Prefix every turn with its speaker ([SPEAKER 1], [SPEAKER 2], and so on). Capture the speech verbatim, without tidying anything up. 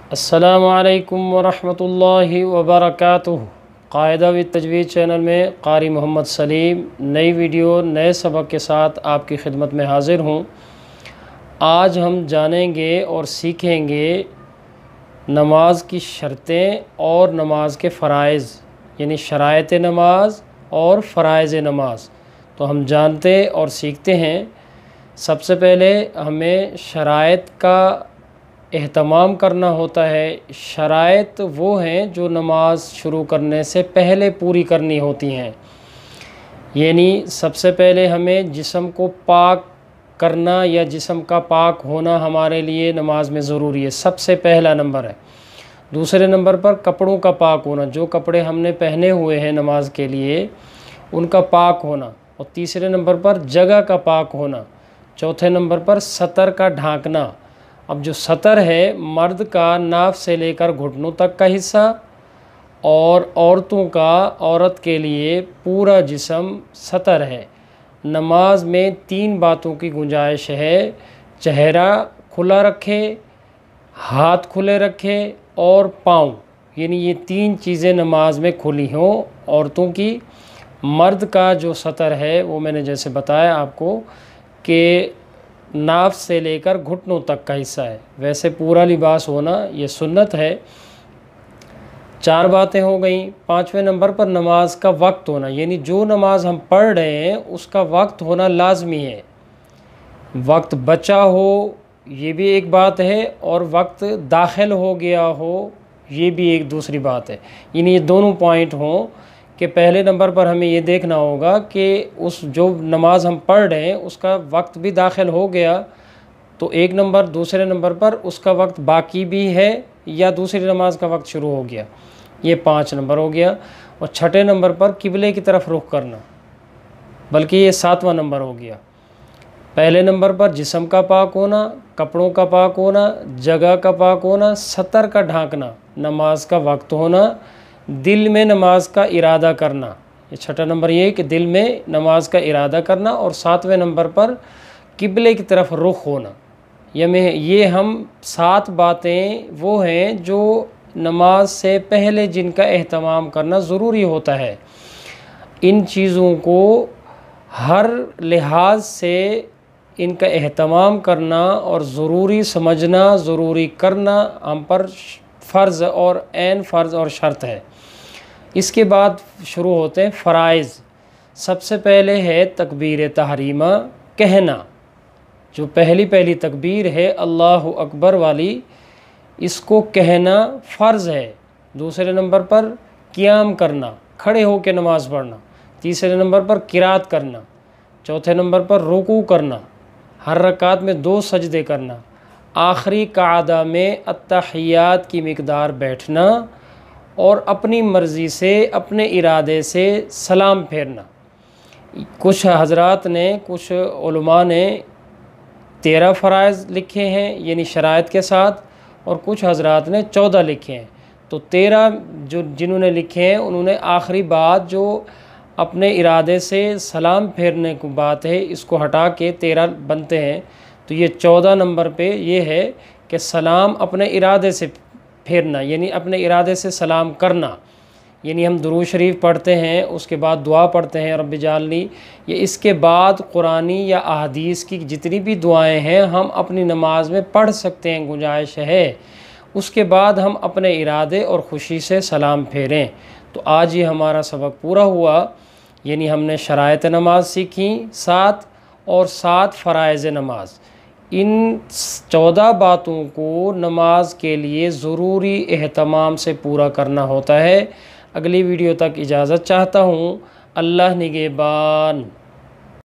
[SPEAKER 1] अस्सलामु अलैकुम वरहमतुल्लाहि वबरकातुहू। क़ायदा व तजवीज़ चैनल में क़ारी मोहम्मद सलीम नई वीडियो नए सबक के साथ आपकी खिदमत में हाज़िर हूँ। आज हम जानेंगे और सीखेंगे नमाज की शर्तें और नमाज के फ़राइज़, यानी शराइत नमाज और फ़राइज़ नमाज। तो हम जानते और सीखते हैं। सबसे पहले हमें शराइत का एहतमाम करना होता है। शराइत वो हैं जो नमाज शुरू करने से पहले पूरी करनी होती हैं। यानी सबसे पहले हमें जिस्म को पाक करना या जिस्म का पाक होना हमारे लिए नमाज में ज़रूरी है, सबसे पहला नंबर है। दूसरे नंबर पर कपड़ों का पाक होना, जो कपड़े हमने पहने हुए हैं नमाज के लिए उनका पाक होना। और तीसरे नंबर पर जगह का पाक होना। चौथे नंबर पर सतर का ढांकना। अब जो सतर है मर्द का नाफ से लेकर घुटनों तक का हिस्सा, और औरतों का औरत के लिए पूरा जिस्म सतर है। नमाज में तीन बातों की गुंजाइश है। चेहरा खुला रखे, हाथ खुले रखे और पाँव, यानी ये तीन चीज़ें नमाज में खुली हों औरतों की। मर्द का जो सतर है वो मैंने जैसे बताया आपको कि नाफ से लेकर घुटनों तक का हिस्सा है, वैसे पूरा लिबास होना ये सुन्नत है। चार बातें हो गई। पाँचवें नंबर पर नमाज का वक्त होना, यानी जो नमाज हम पढ़ रहे हैं उसका वक्त होना लाजमी है। वक्त बचा हो ये भी एक बात है, और वक्त दाखिल हो गया हो ये भी एक दूसरी बात है। यानी ये दोनों पॉइंट हों कि पहले नंबर पर हमें ये देखना होगा कि उस जो नमाज हम पढ़ रहे हैं उसका वक्त भी दाखिल हो गया तो एक नंबर, दूसरे नंबर पर उसका वक्त बाकी भी है या दूसरी नमाज का वक्त शुरू हो गया, ये पाँच नंबर हो गया। और छठे नंबर पर किबले की तरफ रुख करना, बल्कि ये सातवां नंबर हो गया। पहले नंबर पर जिस्म का पाक होना, कपड़ों का पाक होना, जगह का पाक होना, सतर का ढांकना, नमाज का वक्त होना, दिल में नमाज का इरादा करना। ये छठा नंबर ये कि दिल में नमाज का इरादा करना। और सातवें नंबर पर किबले की तरफ रुख होना। ये में ये हम सात बातें वो हैं जो नमाज से पहले जिनका एहतमाम करना ज़रूरी होता है। इन चीज़ों को हर लिहाज से इनका एहतमाम करना और ज़रूरी समझना, ज़रूरी करना हम पर फ़र्ज़ और ऐन फ़र्ज़ और शर्त है। इसके बाद शुरू होते हैं फ़राइज़। सबसे पहले है तकबीर तहरीमा कहना, जो पहली पहली तकबीर है अल्लाहु अकबर वाली, इसको कहना फ़र्ज़ है। दूसरे नंबर पर क़ियाम करना, खड़े होकर नमाज़ पढ़ना। तीसरे नंबर पर किरात करना। चौथे नंबर पर रुकू करना, हर रकात में दो सजदे करना। आखिरी कादा में अत्तहियात की मिक़दार बैठना और अपनी मर्ज़ी से अपने इरादे से सलाम फेरना। कुछ हज़रात ने, कुछ उलमा ने तेरह फ़राइज़ लिखे हैं यानी शराइत के साथ, और कुछ हज़रात ने चौदह लिखे हैं। तो तेरह जो जिन्होंने लिखे हैं उन्होंने आखिरी बात जो अपने इरादे से सलाम फेरने की बात है इसको हटा के तेरह बनते हैं। तो ये चौदह नंबर पे ये है कि सलाम अपने इरादे से फेरना, यानी अपने इरादे से सलाम करना। यानी हम दुरूद शरीफ पढ़ते हैं, उसके बाद दुआ पढ़ते हैं रब्बी जालनी, ये इसके बाद कुरानी या अहादीस की जितनी भी दुआएं हैं हम अपनी नमाज में पढ़ सकते हैं, गुंजाइश है। उसके बाद हम अपने इरादे और ख़ुशी से सलाम फेरें। तो आज ये हमारा सबक पूरा हुआ, यानी हमने शराइत नमाज सीखी सात, और सात फ़राइज़ नमाज। इन चौदह बातों को नमाज के लिए ज़रूरी एहतमाम से पूरा करना होता है। अगली वीडियो तक इजाज़त चाहता हूँ। अल्लाह निगहबान।